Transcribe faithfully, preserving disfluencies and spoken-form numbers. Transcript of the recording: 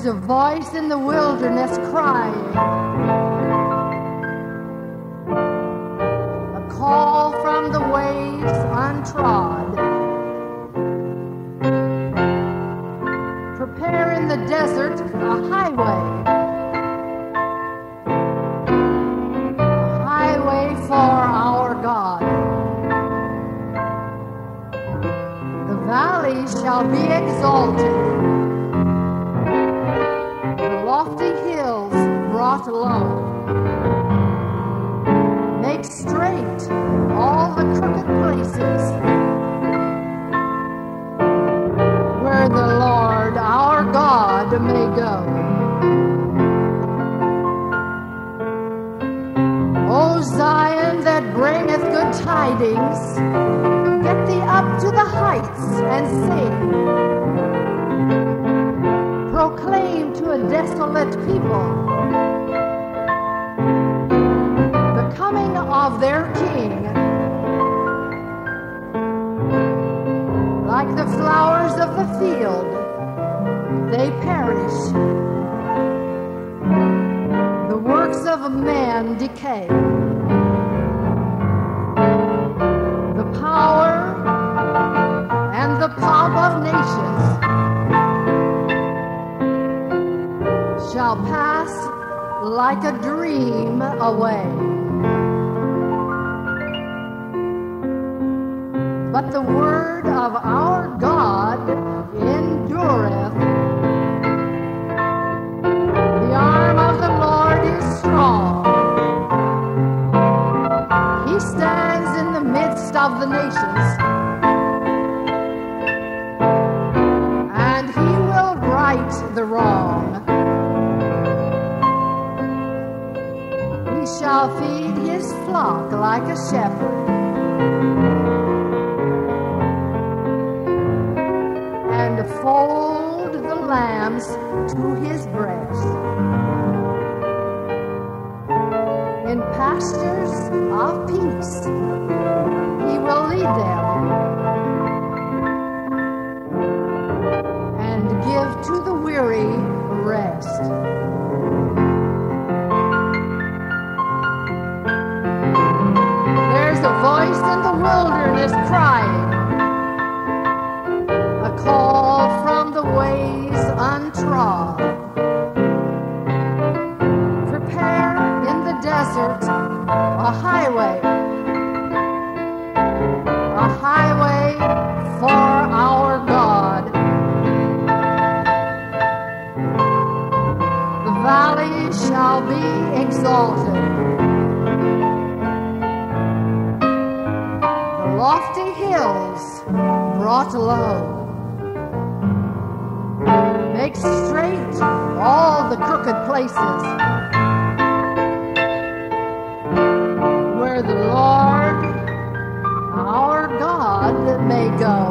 a voice in the wilderness crying, a call from the ways untrod. Prepare in the desert a highway, a highway for our God. The valley shall be exalted, lofty hills brought low. Make straight all the crooked places, where the Lord our God may go. O Zion that bringeth good tidings, get thee up to the heights and sing. Proclaim to a desolate people the coming of their King. Like the flowers of the field, they perish. The works of man decay. The power and the pomp of nations shall pass like a dream away. But the word of our God endureth. The arm of the Lord is strong. He stands in the midst of the nations, and he will right the wrong. Shall feed his flock like a shepherd, and fold the lambs to his breast. In pastures of peace he will lead them, and give to the weary rest. A voice in the wilderness crying, a call from the ways untrod. Prepare in the desert a highway, a highway for our God. The valley shall be exalted, lofty hills brought low. Make straight all the crooked places, where the Lord our God may go.